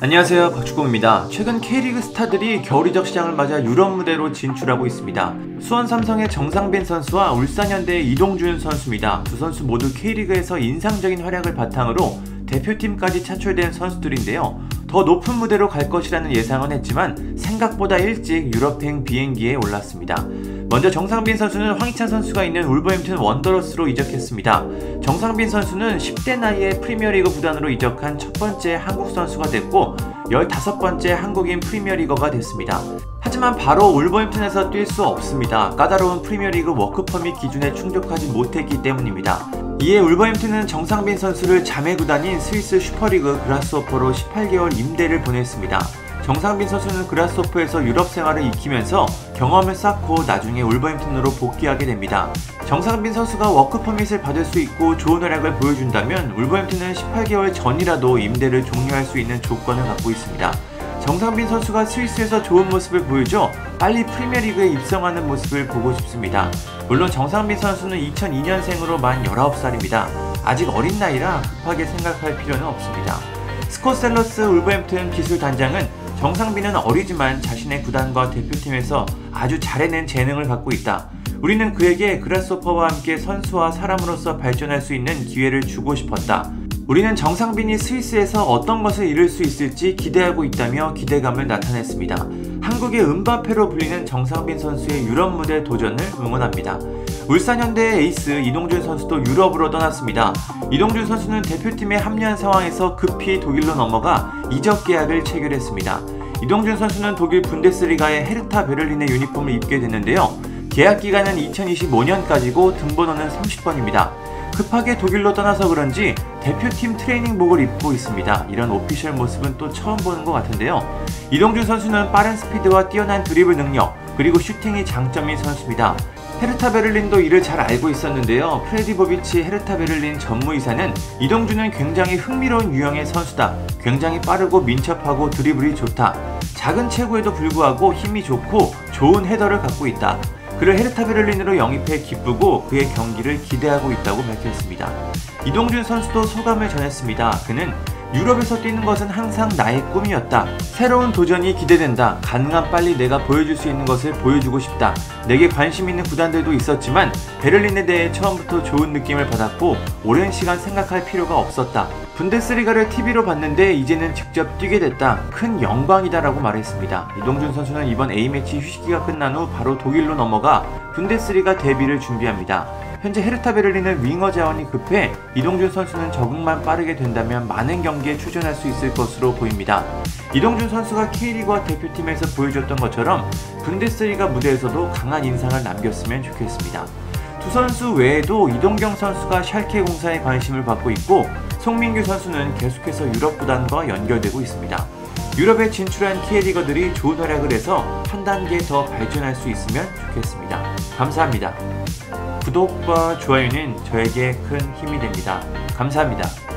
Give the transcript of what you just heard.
안녕하세요, 박주공입니다. 최근 K리그 스타들이 겨울 이적 시장을 맞아 유럽 무대로 진출하고 있습니다. 수원 삼성의 정상빈 선수와 울산현대의 이동준 선수입니다. 두 선수 모두 K리그에서 인상적인 활약을 바탕으로 대표팀까지 차출된 선수들인데요. 더 높은 무대로 갈 것이라는 예상은 했지만 생각보다 일찍 유럽행 비행기에 올랐습니다. 먼저 정상빈 선수는 황희찬 선수가 있는 울버햄튼 원더러스로 이적했습니다. 정상빈 선수는 10대 나이에 프리미어리그 구단으로 이적한 첫 번째 한국 선수가 됐고 15번째 한국인 프리미어리거가 됐습니다. 하지만 바로 울버햄튼에서 뛸 수 없습니다. 까다로운 프리미어리그 워크퍼밋 기준에 충족하지 못했기 때문입니다. 이에 울버햄튼은 정상빈 선수를 자매 구단인 스위스 슈퍼리그 그라스호퍼로 18개월 임대를 보냈습니다. 정상빈 선수는 그라스호퍼에서 유럽 생활을 익히면서 경험을 쌓고 나중에 울버햄튼으로 복귀하게 됩니다. 정상빈 선수가 워크퍼밋을 받을 수 있고 좋은 활약을 보여준다면 울버햄튼은 18개월 전이라도 임대를 종료할 수 있는 조건을 갖고 있습니다. 정상빈 선수가 스위스에서 좋은 모습을 보여줘 빨리 프리미어리그에 입성하는 모습을 보고 싶습니다. 물론 정상빈 선수는 2002년생으로 만 19살입니다. 아직 어린 나이라 급하게 생각할 필요는 없습니다. 스콧 셀러스 울버햄튼 기술단장은 정상빈은 어리지만 자신의 구단과 대표팀에서 아주 잘 해낸 재능을 갖고 있다. 우리는 그에게 그라스호퍼와 함께 선수와 사람으로서 발전할 수 있는 기회를 주고 싶었다. 우리는 정상빈이 스위스에서 어떤 것을 이룰 수 있을지 기대하고 있다며 기대감을 나타냈습니다. 한국의 음바페로 불리는 정상빈 선수의 유럽 무대 도전을 응원합니다. 울산현대의 에이스 이동준 선수도 유럽으로 떠났습니다. 이동준 선수는 대표팀에 합류한 상황에서 급히 독일로 넘어가 이적 계약을 체결했습니다. 이동준 선수는 독일 분데스리가의 헤르타 베를린의 유니폼을 입게 됐는데요. 계약 기간은 2025년까지고 등번호는 30번입니다. 급하게 독일로 떠나서 그런지 대표팀 트레이닝복을 입고 있습니다. 이런 오피셜 모습은 또 처음 보는 것 같은데요. 이동준 선수는 빠른 스피드와 뛰어난 드리블 능력, 그리고 슈팅이 장점인 선수입니다. 헤르타 베를린도 이를 잘 알고 있었는데요. 프레디보비치 헤르타 베를린 전무이사는 이동준은 굉장히 흥미로운 유형의 선수다. 굉장히 빠르고 민첩하고 드리블이 좋다. 작은 체구에도 불구하고 힘이 좋고 좋은 헤더를 갖고 있다. 그를 헤르타 베를린으로 영입해 기쁘고 그의 경기를 기대하고 있다고 밝혔습니다. 이동준 선수도 소감을 전했습니다. 그는 유럽에서 뛰는 것은 항상 나의 꿈이었다. 새로운 도전이 기대된다. 가능한 빨리 내가 보여줄 수 있는 것을 보여주고 싶다. 내게 관심 있는 구단들도 있었지만 베를린에 대해 처음부터 좋은 느낌을 받았고 오랜 시간 생각할 필요가 없었다. 분데스리가를 TV로 봤는데 이제는 직접 뛰게 됐다. 큰 영광이다 라고 말했습니다. 이동준 선수는 이번 A매치 휴식기가 끝난 후 바로 독일로 넘어가 분데스리가 데뷔를 준비합니다. 현재 헤르타 베를린은 윙어 자원이 급해 이동준 선수는 적응만 빠르게 된다면 많은 경기에 출전할 수 있을 것으로 보입니다. 이동준 선수가 K리그와 대표팀에서 보여줬던 것처럼 분데스리가 무대에서도 강한 인상을 남겼으면 좋겠습니다. 두 선수 외에도 이동경 선수가 샬케 공사에 관심을 받고 있고 송민규 선수는 계속해서 유럽 구단과 연결되고 있습니다. 유럽에 진출한 K리거들이 좋은 활약을 해서 한 단계 더 발전할 수 있으면 좋겠습니다. 감사합니다. 구독과 좋아요는 저에게 큰 힘이 됩니다. 감사합니다.